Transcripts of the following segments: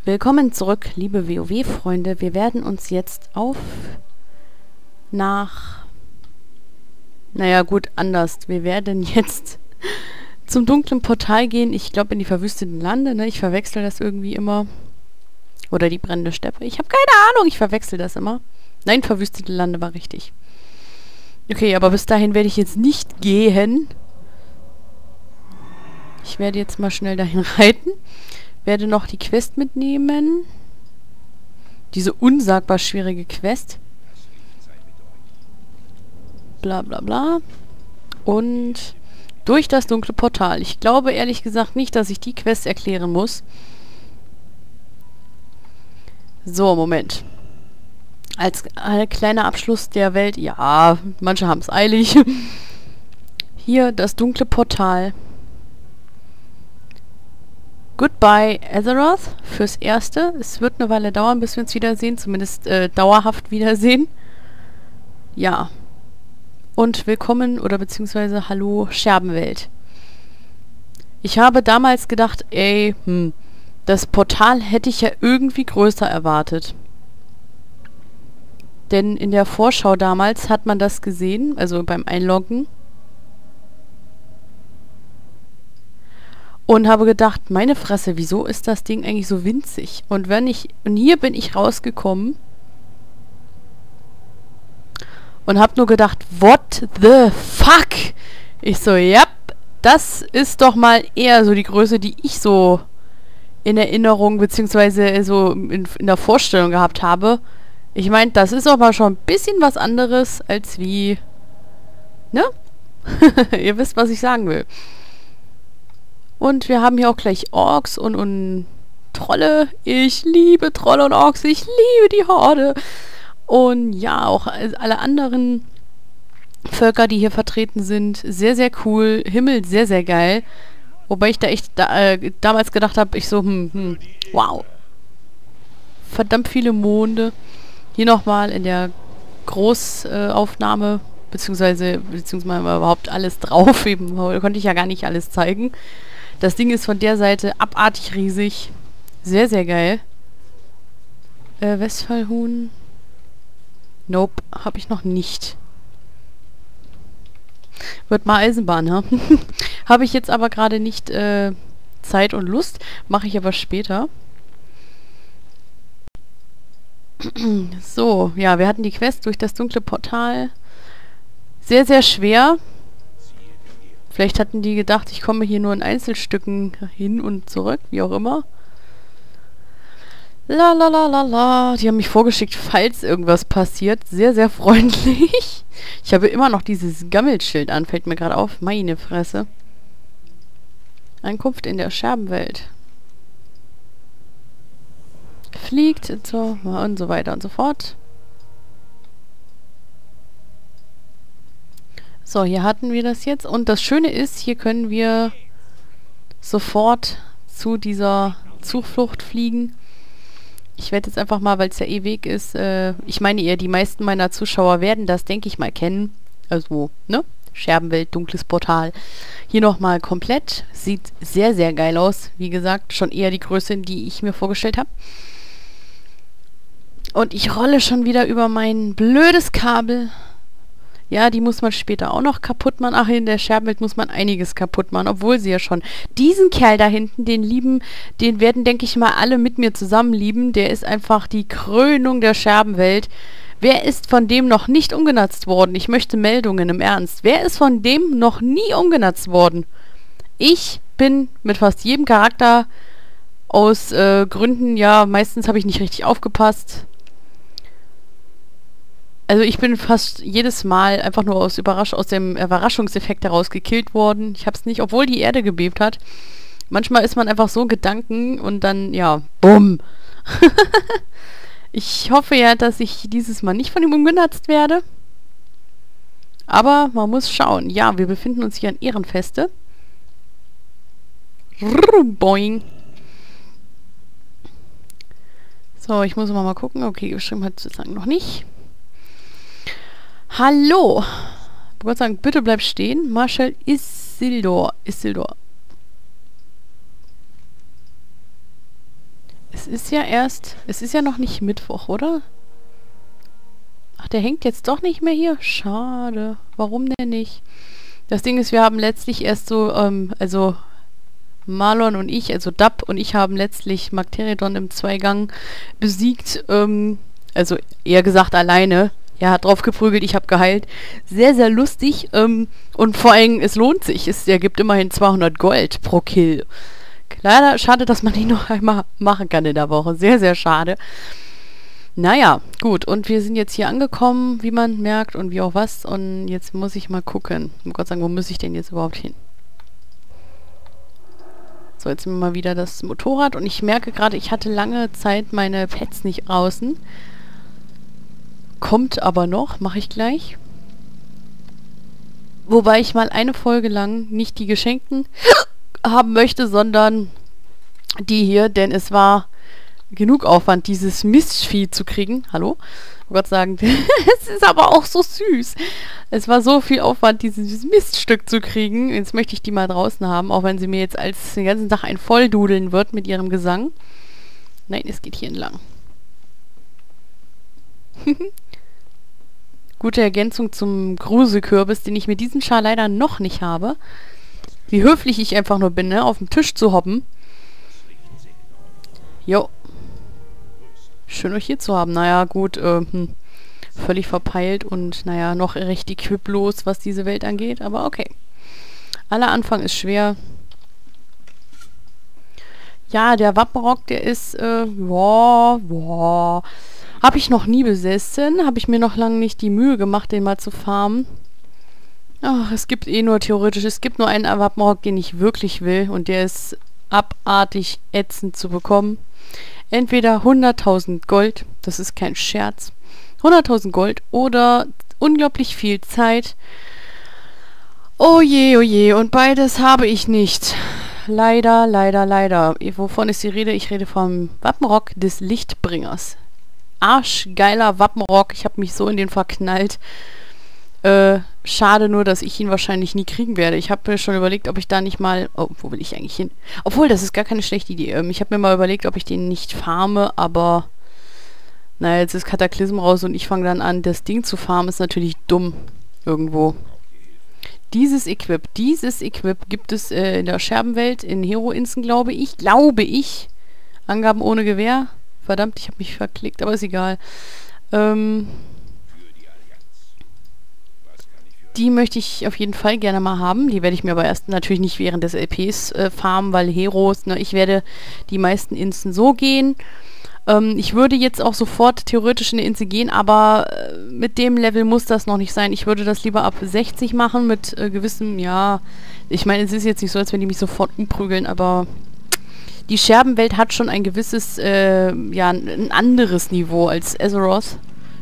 Willkommen zurück, liebe WoW-Freunde. Wir werden uns jetzt naja, gut, anders. Wir werden jetzt zum dunklen Portal gehen. Ich glaube, in die verwüsteten Lande, ne? Ich verwechsel das irgendwie immer. Oder die brennende Steppe. Ich habe keine Ahnung, ich verwechsel das immer. Nein, verwüstete Lande war richtig. Okay, aber bis dahin werde ich jetzt nicht gehen. Ich werde jetzt mal schnell dahin reiten. Werde noch die Quest mitnehmen. Diese unsagbar schwierige Quest. Bla bla bla. Und durch das dunkle Portal. Ich glaube ehrlich gesagt nicht, dass ich die Quest erklären muss. So, Moment. Als kleiner Abschluss der Welt. Ja, manche haben es eilig. Hier das dunkle Portal. Goodbye, Azeroth, fürs Erste. Es wird eine Weile dauern, bis wir uns wiedersehen. Zumindest dauerhaft wiedersehen. Ja. Und willkommen, oder beziehungsweise hallo, Scherbenwelt. Ich habe damals gedacht, ey, das Portal hätte ich ja irgendwie größer erwartet. Denn in der Vorschau damals hat man das gesehen, also beim Einloggen. Und habe gedacht, meine Fresse, wieso ist das Ding eigentlich so winzig? Und hier bin ich rausgekommen und habe nur gedacht, what the fuck? Ich so, ja, das ist doch mal eher so die Größe, die ich so in Erinnerung, beziehungsweise so in der Vorstellung gehabt habe. Ich meine, das ist auch mal schon ein bisschen was anderes als wie, ne? Ihr wisst, was ich sagen will. Und wir haben hier auch gleich Orks und Trolle. Ich liebe Trolle und Orks. Ich liebe die Horde. Und ja, auch alle anderen Völker, die hier vertreten sind. Sehr, sehr cool. Himmel, sehr, sehr geil. Wobei ich da echt damals gedacht habe, ich so, wow. Verdammt viele Monde. Hier nochmal in der Großaufnahme, beziehungsweise überhaupt alles drauf. Eben konnte ich ja gar nicht alles zeigen. Das Ding ist von der Seite abartig riesig. Sehr, sehr geil. Westfallhuhn. Nope, habe ich noch nicht. Wird mal Eisenbahn, ne? Habe ich jetzt aber gerade nicht Zeit und Lust. Mache ich aber später. So, ja, wir hatten die Quest durch das dunkle Portal. Sehr, sehr schwer. Vielleicht hatten die gedacht, ich komme hier nur in Einzelstücken hin und zurück, wie auch immer. La la la la la. Die haben mich vorgeschickt, falls irgendwas passiert. Sehr, sehr freundlich. Ich habe immer noch dieses Gammelschild an, fällt mir gerade auf. Meine Fresse. Ankunft in der Scherbenwelt. Fliegt so und so weiter und so fort. So, hier hatten wir das jetzt. Und das Schöne ist, hier können wir sofort zu dieser Zuflucht fliegen. Ich werde jetzt einfach mal, weil es ja eh Weg ist, ich meine eher, die meisten meiner Zuschauer werden das, denke ich mal, kennen. Also, ne? Scherbenwelt, dunkles Portal. Hier nochmal komplett. Sieht sehr, sehr geil aus. Wie gesagt, schon eher die Größe, die ich mir vorgestellt habe. Und ich rolle schon wieder über mein blödes Kabel. Ja, die muss man später auch noch kaputt machen. Ach, in der Scherbenwelt muss man einiges kaputt machen, obwohl sie ja schon diesen Kerl da hinten, den werden, denke ich mal, alle mit mir zusammen lieben. Der ist einfach die Krönung der Scherbenwelt. Wer ist von dem noch nicht umgenutzt worden? Ich möchte Meldungen im Ernst. Wer ist von dem noch nie umgenutzt worden? Ich bin mit fast jedem Charakter aus Gründen, ja, meistens habe ich nicht richtig aufgepasst. Also ich bin fast jedes Mal einfach nur aus dem Überraschungseffekt heraus gekillt worden. Ich habe es nicht, obwohl die Erde gebebt hat. Manchmal ist man einfach so in Gedanken und dann, ja, bumm. Ich hoffe ja, dass ich dieses Mal nicht von ihm umgenutzt werde. Aber man muss schauen. Ja, wir befinden uns hier an Ehrenfeste. Boing. So, ich muss mal gucken. Okay, geschrieben hat sozusagen noch nicht. Hallo. Ich wollte sagen, bitte bleib stehen. Marshal Isildur. Es ist ja erst... Es ist ja noch nicht Mittwoch, oder? Ach, der hängt jetzt doch nicht mehr hier? Schade. Warum denn nicht? Das Ding ist, wir haben letztlich erst so, also Marlon und ich, also Dab und ich haben letztlich Magteridon im Zweigang besiegt, also eher gesagt alleine. Er hat drauf geprügelt, ich habe geheilt. Sehr, sehr lustig, und vor allem, es lohnt sich. Er gibt immerhin 200 Gold pro Kill. Leider schade, dass man ihn noch einmal machen kann in der Woche. Sehr, sehr schade. Naja, gut. Und wir sind jetzt hier angekommen, wie man merkt und wie auch was. Und jetzt muss ich mal gucken. Ich muss Gott sagen, wo muss ich denn jetzt überhaupt hin? So, jetzt mal wieder das Motorrad. Und ich merke gerade, ich hatte lange Zeit meine Pets nicht außen. Kommt aber noch, mache ich gleich. Wobei ich mal eine Folge lang nicht die Geschenkten haben möchte, sondern die hier, denn es war genug Aufwand, dieses Mistvieh zu kriegen. Hallo? Oh Gott sagen, es ist aber auch so süß. Es war so viel Aufwand, dieses Miststück zu kriegen. Jetzt möchte ich die mal draußen haben, auch wenn sie mir jetzt als den ganzen Tag ein Volldudeln wird mit ihrem Gesang. Nein, es geht hier entlang. Gute Ergänzung zum Gruselkürbis, den ich mit diesem Schal leider noch nicht habe. Wie höflich ich einfach nur bin, ne? Auf dem Tisch zu hoppen. Jo. Schön, euch hier zu haben. Naja, gut, völlig verpeilt und, naja, noch recht equiplos, was diese Welt angeht. Aber okay. Aller Anfang ist schwer. Ja, der Wappenrock, der ist, habe ich noch nie besessen. Habe ich mir noch lange nicht die Mühe gemacht, den mal zu farmen. Ach, es gibt eh nur theoretisch, es gibt nur einen Wappenrock, den ich wirklich will. Und der ist abartig ätzend zu bekommen. Entweder 100.000 Gold, das ist kein Scherz, 100.000 Gold oder unglaublich viel Zeit. Oh je, und beides habe ich nicht. Leider, leider, leider. Wovon ist die Rede? Ich rede vom Wappenrock des Lichtbringers. Arschgeiler Wappenrock, ich habe mich so in den verknallt. Schade nur, dass ich ihn wahrscheinlich nie kriegen werde. Ich habe mir schon überlegt, ob ich da nicht mal... Oh, wo will ich eigentlich hin? Obwohl, das ist gar keine schlechte Idee. Ich habe mir mal überlegt, ob ich den nicht farme, aber... Naja, jetzt ist Kataklysm raus und ich fange dann an, das Ding zu farmen. Ist natürlich dumm. Irgendwo. Dieses Equip gibt es in der Scherbenwelt, in Hero-Insten, glaube ich. Angaben ohne Gewehr. Verdammt, ich habe mich verklickt, aber ist egal. Die möchte ich auf jeden Fall gerne mal haben. Die werde ich mir aber erst natürlich nicht während des LPs farmen, weil Heroes, ne, ich werde die meisten Insten so gehen. Ich würde jetzt auch sofort theoretisch in eine Inste gehen, aber mit dem Level muss das noch nicht sein. Ich würde das lieber ab 60 machen mit gewissem, ja, ich meine, es ist jetzt nicht so, als wenn die mich sofort umprügeln, aber die Scherbenwelt hat schon ein gewisses, ja, ein anderes Niveau als Azeroth.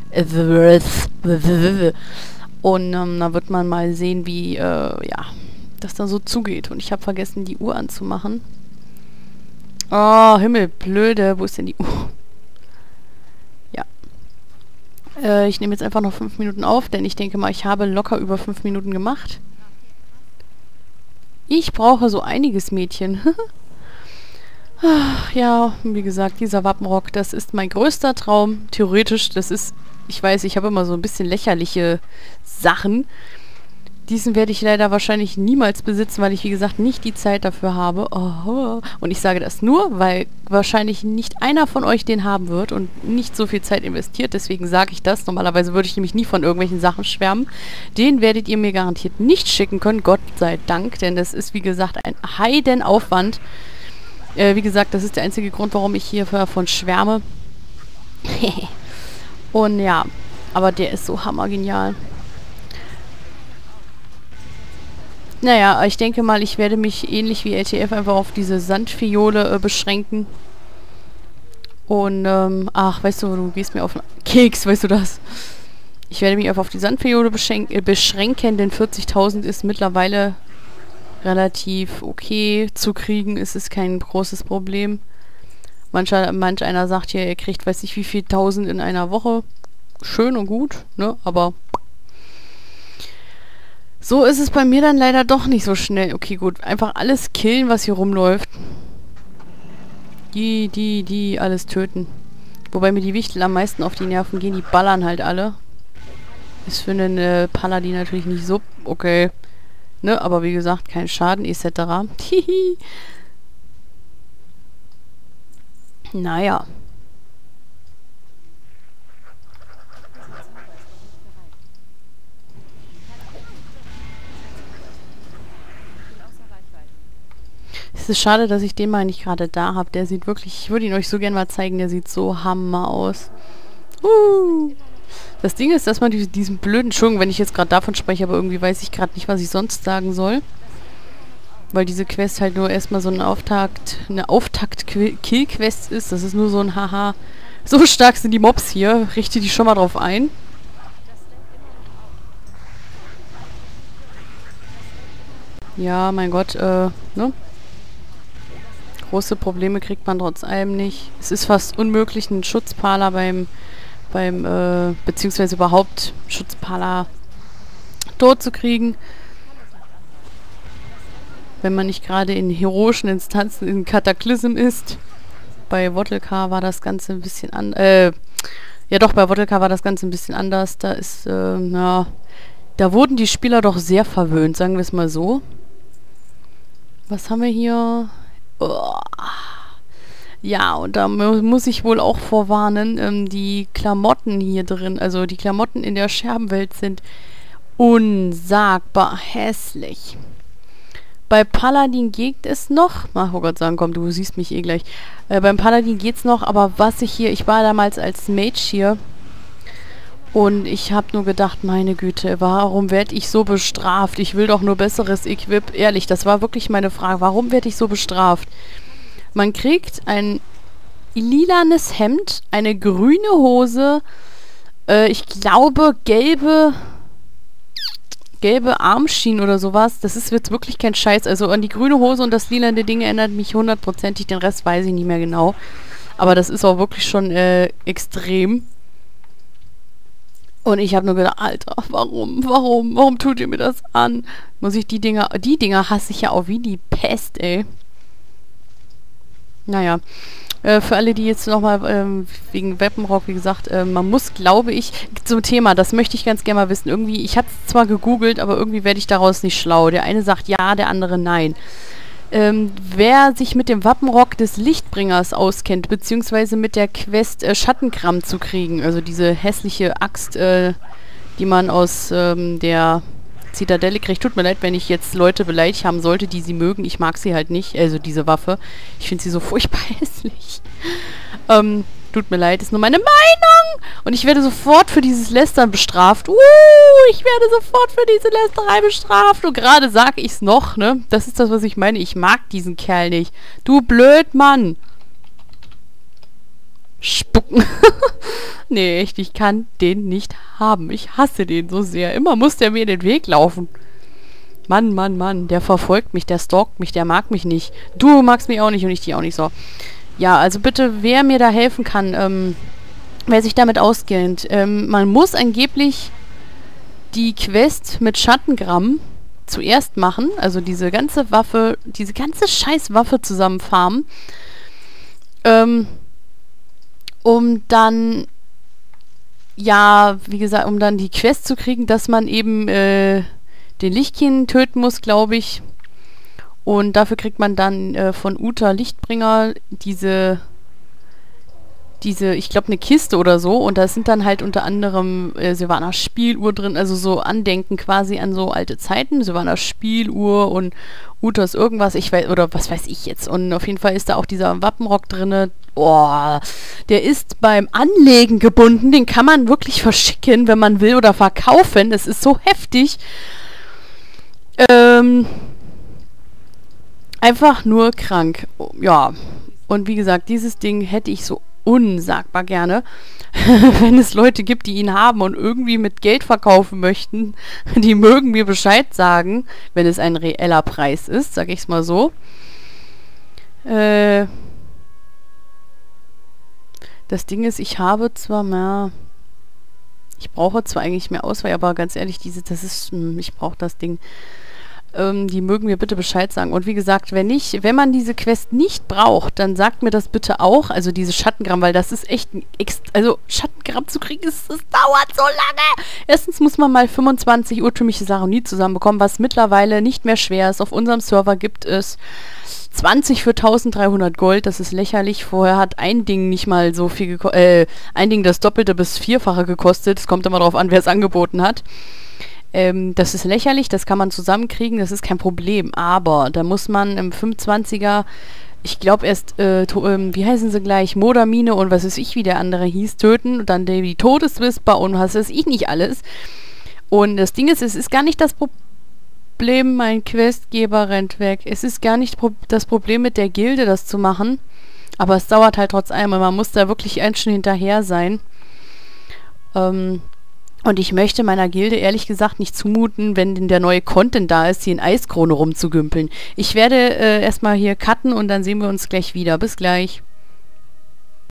Und da wird man mal sehen, wie, ja, das dann so zugeht. Und ich habe vergessen, die Uhr anzumachen. Oh, Himmel, blöde. Wo ist denn die Uhr? Ja. Ich nehme jetzt einfach noch 5 Minuten auf, denn ich denke mal, ich habe locker über 5 Minuten gemacht. Ich brauche so einiges, Mädchen. Ach, ja, wie gesagt, dieser Wappenrock, das ist mein größter Traum. Theoretisch, das ist... Ich weiß, ich habe immer so ein bisschen lächerliche Sachen. Diesen werde ich leider wahrscheinlich niemals besitzen, weil ich, wie gesagt, nicht die Zeit dafür habe. Oh. Und ich sage das nur, weil wahrscheinlich nicht einer von euch den haben wird und nicht so viel Zeit investiert. Deswegen sage ich das. Normalerweise würde ich nämlich nie von irgendwelchen Sachen schwärmen. Den werdet ihr mir garantiert nicht schicken können, Gott sei Dank. Denn das ist, wie gesagt, ein Heidenaufwand. Wie gesagt, das ist der einzige Grund, warum ich hier davon schwärme. Und ja, aber der ist so hammergenial. Naja, ich denke mal, ich werde mich ähnlich wie LTF einfach auf diese Sandfiole beschränken. Und, ach, weißt du, du gehst mir auf den Keks, weißt du das? Ich werde mich einfach auf die Sandfiole beschränken, denn 40.000 ist mittlerweile relativ okay zu kriegen. Es ist kein großes Problem. Manch einer sagt hier, er kriegt weiß nicht wie viel 1000 in einer Woche. Schön und gut, ne? Aber so ist es bei mir dann leider doch nicht so schnell. Okay, gut. Einfach alles killen, was hier rumläuft. Die alles töten. Wobei mir die Wichtel am meisten auf die Nerven gehen. Die ballern halt alle. Ist für einen Paladin natürlich nicht so okay. Ne, aber wie gesagt, kein Schaden etc. Hihi. Naja. Es ist schade, dass ich den mal nicht gerade da habe. Der sieht wirklich... Ich würde ihn euch so gerne mal zeigen. Der sieht so hammer aus. Das Ding ist, dass man diesen blöden... Entschuldigung, wenn ich jetzt gerade davon spreche, aber irgendwie weiß ich gerade nicht, was ich sonst sagen soll. Weil diese Quest halt nur erstmal so eine Auftakt-Kill-Quest ist. Das ist nur so ein Haha. So stark sind die Mobs hier. Richte die schon mal drauf ein. Ja, mein Gott, ne? Große Probleme kriegt man trotz allem nicht. Es ist fast unmöglich, einen Schutzpaler beziehungsweise überhaupt Schutzpaler tot zu kriegen. Wenn man nicht gerade in heroischen Instanzen in Kataklysm ist. Bei Wotlka war das Ganze ein bisschen anders. Ja doch, bei Wotlka war das Ganze ein bisschen anders. Da ist, ja... Da wurden die Spieler doch sehr verwöhnt, sagen wir es mal so. Was haben wir hier? Oh. Ja, und da muss ich wohl auch vorwarnen, die Klamotten hier drin, also die Klamotten in der Scherbenwelt sind unsagbar hässlich. Bei Paladin geht es noch. Ach, oh Gott sagen, komm, du siehst mich eh gleich. Beim Paladin geht's noch, aber was ich war damals als Mage hier und ich habe nur gedacht, meine Güte, warum werde ich so bestraft? Ich will doch nur besseres Equip. Ehrlich, das war wirklich meine Frage. Warum werde ich so bestraft? Man kriegt ein lilanes Hemd, eine grüne Hose, ich glaube gelbe Armschienen oder sowas. Das ist jetzt wirklich kein Scheiß. Also an die grüne Hose und das lilane Ding erinnert mich hundertprozentig. Den Rest weiß ich nicht mehr genau. Aber das ist auch wirklich schon extrem. Und ich habe nur gedacht, Alter, warum tut ihr mir das an? Muss ich die Dinger hasse ich ja auch wie die Pest, ey. Naja, für alle, die jetzt nochmal wegen Weppenrock, wie gesagt, man muss, glaube ich, zum Thema, das möchte ich ganz gerne mal wissen. Irgendwie, ich habe es zwar gegoogelt, aber irgendwie werde ich daraus nicht schlau. Der eine sagt ja, der andere nein. Wer sich mit dem Wappenrock des Lichtbringers auskennt, beziehungsweise mit der Quest Schattenkram zu kriegen, also diese hässliche Axt, die man aus der Zitadelle kriegt. Tut mir leid, wenn ich jetzt Leute beleidigt haben sollte, die sie mögen. Ich mag sie halt nicht, also diese Waffe. Ich finde sie so furchtbar hässlich. Tut mir leid, ist nur meine Meinung. Und ich werde sofort für dieses Lästern bestraft. Ich werde sofort für diese Lästerei bestraft. Und gerade sage ich es noch, ne? Das ist das, was ich meine. Ich mag diesen Kerl nicht. Du blöd Mann. Spucken. Nee, echt, ich kann den nicht haben. Ich hasse den so sehr. Immer muss der mir den Weg laufen. Mann, der verfolgt mich, der stalkt mich, der mag mich nicht. Du magst mich auch nicht und ich dich auch nicht so. Ja, also bitte, wer mir da helfen kann, wer sich damit auskennt. Man muss angeblich die Quest mit Schattengramm zuerst machen. Also diese ganze Waffe, diese ganze Scheißwaffe zusammen farmen. Um dann, ja, wie gesagt, um dann die Quest zu kriegen, dass man eben den Lichtkin töten muss, glaube ich. Und dafür kriegt man dann von Uta Lichtbringer diese, ich glaube, eine Kiste oder so. Und da sind dann halt unter anderem Sylvanas Spieluhr drin, also so Andenken quasi an so alte Zeiten. Sylvanas Spieluhr und Utas irgendwas, ich weiß, oder was weiß ich jetzt. Und auf jeden Fall ist da auch dieser Wappenrock drin. Oh, der ist beim Anlegen gebunden. Den kann man wirklich verschicken, wenn man will, oder verkaufen. Das ist so heftig. Einfach nur krank. Ja. Und wie gesagt, dieses Ding hätte ich so unsagbar gerne. Wenn es Leute gibt, die ihn haben und irgendwie mit Geld verkaufen möchten, die mögen mir Bescheid sagen, wenn es ein reeller Preis ist, sag ich's mal so. Das Ding ist, ich habe zwar mehr... Ich brauche zwar eigentlich mehr Auswahl, aber ganz ehrlich, ich brauche das Ding. Die mögen mir bitte Bescheid sagen. Und wie gesagt, wenn man diese Quest nicht braucht, dann sagt mir das bitte auch. Also diese Schattengramm, weil das ist echt also Schattengramm zu kriegen, das dauert so lange. Erstens muss man mal 25 urtümliche Saronit zusammenbekommen, was mittlerweile nicht mehr schwer ist. Auf unserem Server gibt es 20 für 1300 Gold, das ist lächerlich. Vorher hat ein Ding nicht mal so viel gekostet, ein Ding das Doppelte bis Vierfache gekostet. Es kommt immer darauf an, wer es angeboten hat. Das ist lächerlich, das kann man zusammenkriegen, das ist kein Problem. Aber da muss man im 25er, ich glaube erst, wie heißen sie gleich, Modamine und was weiß ich, wie der andere hieß, töten. Und dann die Todeswisper und was weiß ich nicht alles. Und das Ding ist, es ist gar nicht das Problem, mein Questgeber rennt weg. Es ist gar nicht das Problem mit der Gilde, das zu machen. Aber es dauert halt trotz allem. Man muss da wirklich ein schon hinterher sein. Und ich möchte meiner Gilde ehrlich gesagt nicht zumuten, wenn denn der neue Content da ist, hier in Eiskrone rumzugümpeln. Ich werde erstmal hier cutten und dann sehen wir uns gleich wieder. Bis gleich.